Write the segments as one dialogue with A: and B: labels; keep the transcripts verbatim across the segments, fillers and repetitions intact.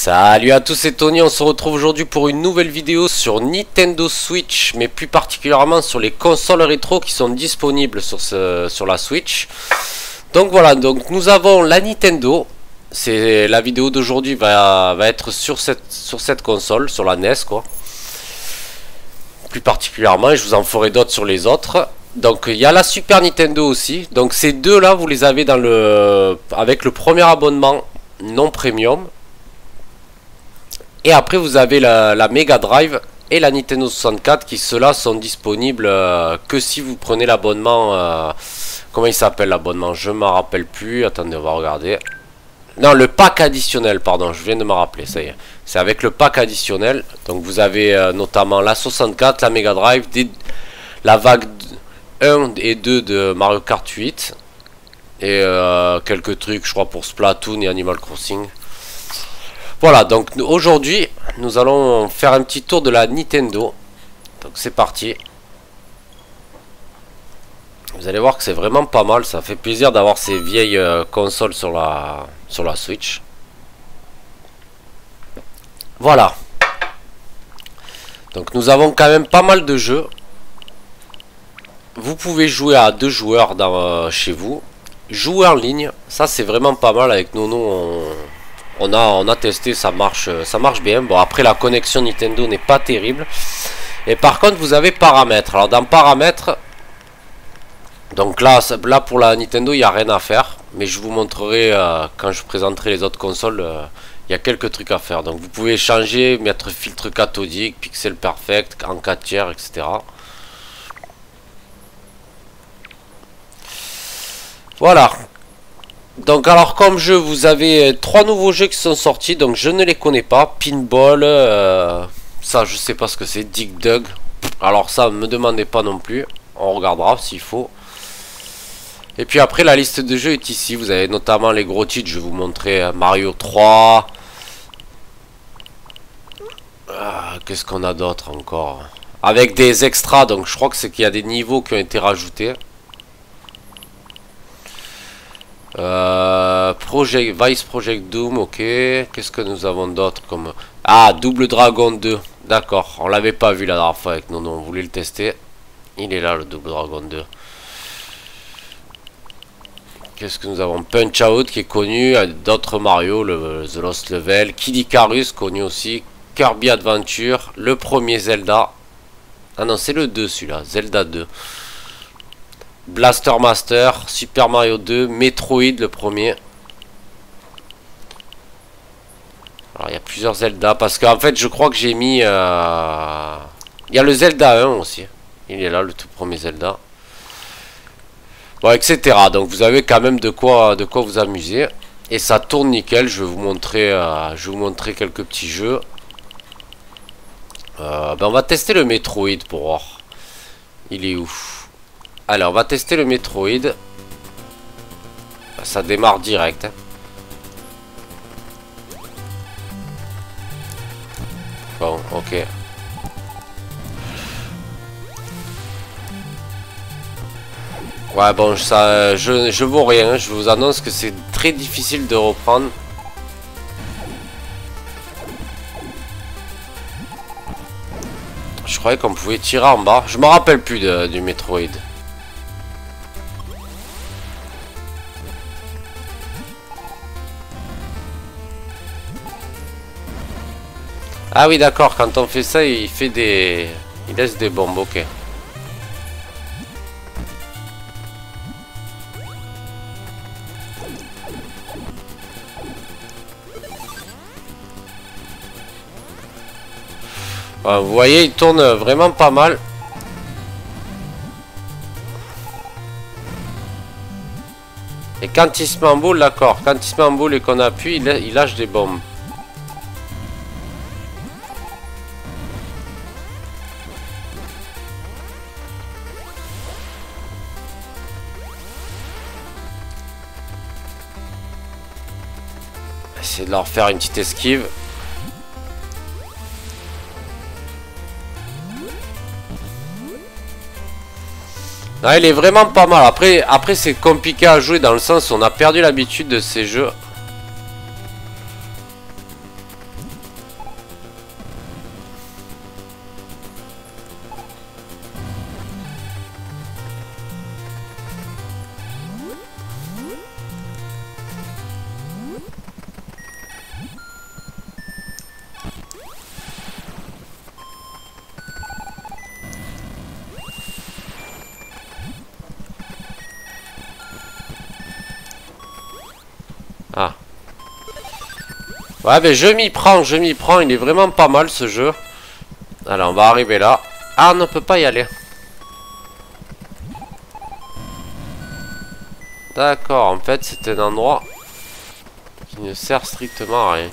A: Salut à tous, c'est Tony, on se retrouve aujourd'hui pour une nouvelle vidéo sur Nintendo Switch, mais plus particulièrement sur les consoles rétro qui sont disponibles sur, ce, sur la Switch. Donc voilà, donc nous avons la Nintendo, c'est la vidéo d'aujourd'hui va, va être sur cette, sur cette console, sur la N E S quoi. Plus particulièrement, et je vous en ferai d'autres sur les autres. Donc il y a la Super Nintendo aussi, donc ces deux là vous les avez dans le, avec le premier abonnement non premium. Et après vous avez la, la Mega Drive et la Nintendo soixante-quatre qui ceux-là sont disponibles euh, que si vous prenez l'abonnement. Euh, comment il s'appelle l'abonnement? Je ne me rappelle plus. Attendez, on va regarder. Non, le pack additionnel, pardon, je viens de me rappeler, ça y est. C'est avec le pack additionnel. Donc vous avez euh, notamment la soixante-quatre, la Mega Drive, des, la vague un et deux de Mario Kart huit. Et euh, quelques trucs, je crois, pour Splatoon et Animal Crossing. Voilà, donc aujourd'hui, nous allons faire un petit tour de la Nintendo. Donc c'est parti. Vous allez voir que c'est vraiment pas mal. Ça fait plaisir d'avoir ces vieilles euh, consoles sur la, sur la Switch. Voilà. Donc nous avons quand même pas mal de jeux. Vous pouvez jouer à deux joueurs dans, euh, chez vous. Jouer en ligne, ça c'est vraiment pas mal. Avec Nono, on... On a, on a testé, ça marche, ça marche bien. Bon, après la connexion Nintendo n'est pas terrible. Et par contre, vous avez paramètres. Alors dans paramètres, donc là, là pour la Nintendo, il n'y a rien à faire. Mais je vous montrerai euh, quand je présenterai les autres consoles. Euh, il y a quelques trucs à faire. Donc vous pouvez changer, mettre filtre cathodique, pixel perfect, en quatre tiers, et cetera. Voilà. Donc alors comme jeu vous avez trois nouveaux jeux qui sont sortis, donc je ne les connais pas. Pinball, euh, ça je sais pas ce que c'est. Dig Dug, alors ça me demandez pas non plus, on regardera s'il faut. Et puis après la liste de jeux est ici, vous avez notamment les gros titres, je vais vous montrer Mario trois. Ah, qu'est-ce qu'on a d'autre encore? Avec des extras, donc je crois que c'est qu'il y a des niveaux qui ont été rajoutés. Euh, Project Vice Project Doom, ok. Qu'est-ce que nous avons d'autre comme... Ah, Double Dragon deux. D'accord, on l'avait pas vu la dernière fois avec nous, non, on voulait le tester. Il est là le Double Dragon deux. Qu'est-ce que nous avons? Punch Out qui est connu, d'autres Mario, le The Lost Level, Kid Icarus connu aussi, Kirby Adventure, le premier Zelda. Ah non, c'est le deux celui-là, Zelda deux. Blaster Master, Super Mario deux, Metroid le premier. Alors il y a plusieurs Zelda parce qu'en fait je crois que j'ai mis euh... il y a le Zelda un aussi. Il est là le tout premier Zelda. Bon, et cetera. Donc vous avez quand même de quoi de quoi vous amuser. Et ça tourne nickel. Je vais vous montrer euh... je vais vous montrer quelques petits jeux. euh, ben on va tester le Metroid pour voir. Il est où? Alors on va tester le Metroid. Ça démarre direct hein. Bon, ok. Ouais bon, ça, je, je vaux rien. Je vous annonce que c'est très difficile de reprendre. Je croyais qu'on pouvait tirer en bas. Je me rappelle plus de, du Metroid. Ah oui d'accord, quand on fait ça, il fait des... Il laisse des bombes, ok. Ah, vous voyez, il tourne vraiment pas mal. Et quand il se met en boule, d'accord, quand il se met en boule et qu'on appuie, il, il lâche des bombes. Essayer de leur faire une petite esquive. Non, il est vraiment pas mal. Après, après c'est compliqué à jouer dans le sens où on a perdu l'habitude de ces jeux. Ouais, mais je m'y prends, je m'y prends. Il est vraiment pas mal ce jeu. Alors, on va arriver là. Ah, on ne peut pas y aller. D'accord, en fait, c'est un endroit qui ne sert strictement à rien.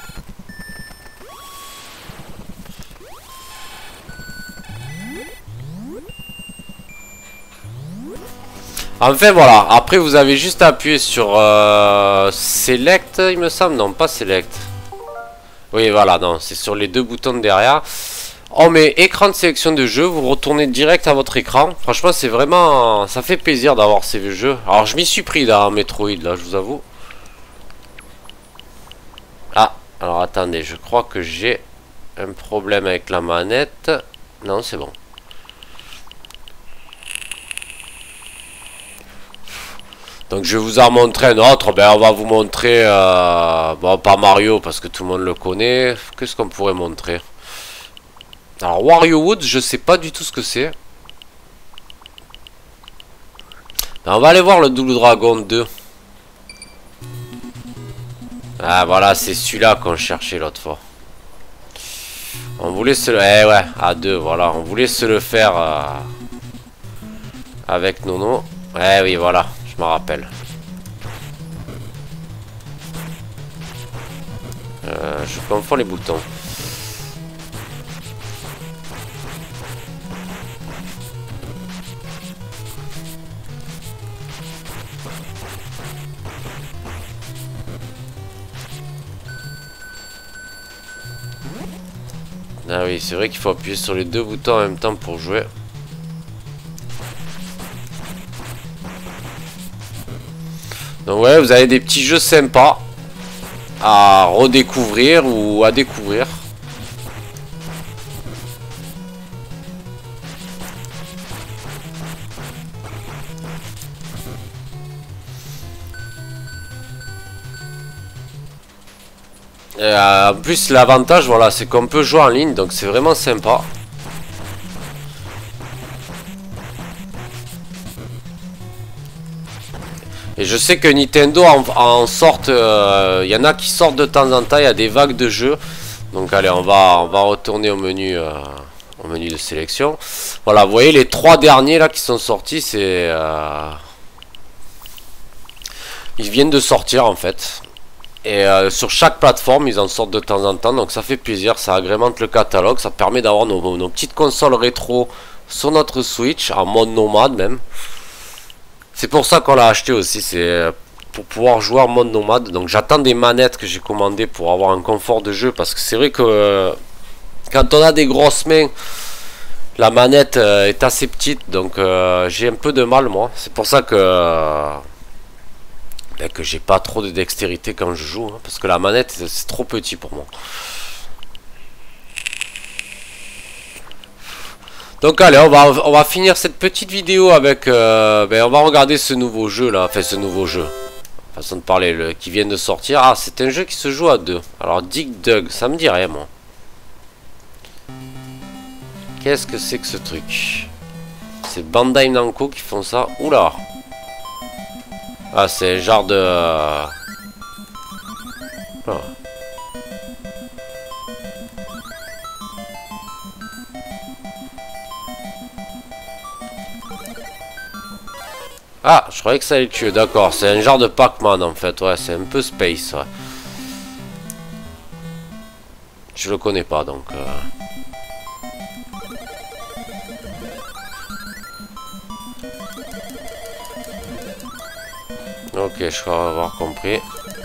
A: Enfin voilà, après vous avez juste appuyé sur euh, Select, il me semble, non pas Select. Oui voilà, non, c'est sur les deux boutons de derrière. On met écran de sélection de jeu, vous retournez direct à votre écran. Franchement c'est vraiment, ça fait plaisir d'avoir ces vieux jeux. Alors je m'y suis pris là, en Metroid là, je vous avoue. Ah, alors attendez, je crois que j'ai un problème avec la manette. Non, c'est bon. Donc je vous en montrer un autre, ben on va vous montrer, euh, bon pas Mario parce que tout le monde le connaît, qu'est-ce qu'on pourrait montrer? Alors Wario Woods, je sais pas du tout ce que c'est. Ben, on va aller voir le Double Dragon deux. Ah voilà, c'est celui-là qu'on cherchait l'autre fois. On voulait se le... Eh ouais, à deux, voilà, on voulait se le faire euh, avec Nono. Eh oui, voilà, je me rappelle. Euh, je confonds les boutons. Ah oui, c'est vrai qu'il faut appuyer sur les deux boutons en même temps pour jouer. Donc ouais, vous avez des petits jeux sympas à redécouvrir ou à découvrir. Et euh, en plus l'avantage voilà c'est qu'on peut jouer en ligne, donc c'est vraiment sympa. Et je sais que Nintendo en, en sorte, il euh, y en a qui sortent de temps en temps, il y a des vagues de jeux. Donc allez, on va, on va retourner au menu, euh, au menu de sélection. Voilà, vous voyez les trois derniers là qui sont sortis, c'est, euh, ils viennent de sortir en fait. Et euh, sur chaque plateforme, ils en sortent de temps en temps, donc ça fait plaisir, ça agrémente le catalogue, ça permet d'avoir nos, nos petites consoles rétro sur notre Switch, en mode nomade même. C'est pour ça qu'on l'a acheté aussi, c'est pour pouvoir jouer en mode nomade. Donc j'attends des manettes que j'ai commandées pour avoir un confort de jeu, parce que c'est vrai que euh, quand on a des grosses mains, la manette euh, est assez petite, donc euh, j'ai un peu de mal moi. C'est pour ça que euh, ben, que j'ai pas trop de dextérité quand je joue, hein, parce que la manette c'est trop petit pour moi. Donc allez, on va, on va finir cette petite vidéo avec... Euh, ben, on va regarder ce nouveau jeu là, enfin ce nouveau jeu. Façon de parler, le, qui vient de sortir. Ah, c'est un jeu qui se joue à deux. Alors Dig Dug, ça me dit rien moi. Qu'est-ce que c'est que ce truc? C'est Bandai Namco qui font ça. Oula. Ah, c'est un genre de... Euh... Oh. Ah, je croyais que ça allait tuer, d'accord, c'est un genre de Pac-Man en fait, ouais, c'est un peu space, ouais. Je le connais pas, donc... Euh... Ok, je crois avoir compris.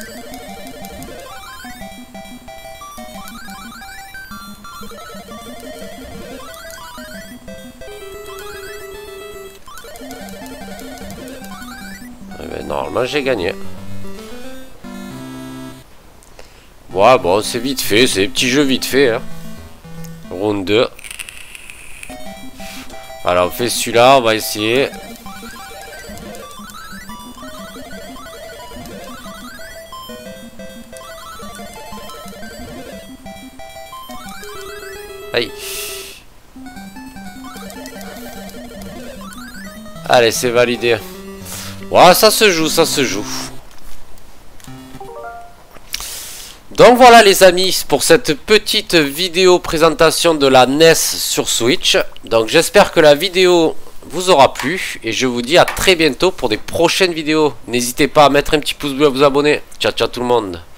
A: Normalement j'ai gagné. Ouais, bon c'est vite fait, c'est des petits jeux vite fait hein. Round deux. Alors on fait celui-là, on va essayer. Aïe. Allez, c'est validé. Ouais, ça se joue, ça se joue. Donc voilà les amis, pour cette petite vidéo présentation de la N E S sur Switch. Donc j'espère que la vidéo vous aura plu et je vous dis à très bientôt pour des prochaines vidéos. N'hésitez pas à mettre un petit pouce bleu, à vous abonner. Ciao ciao tout le monde.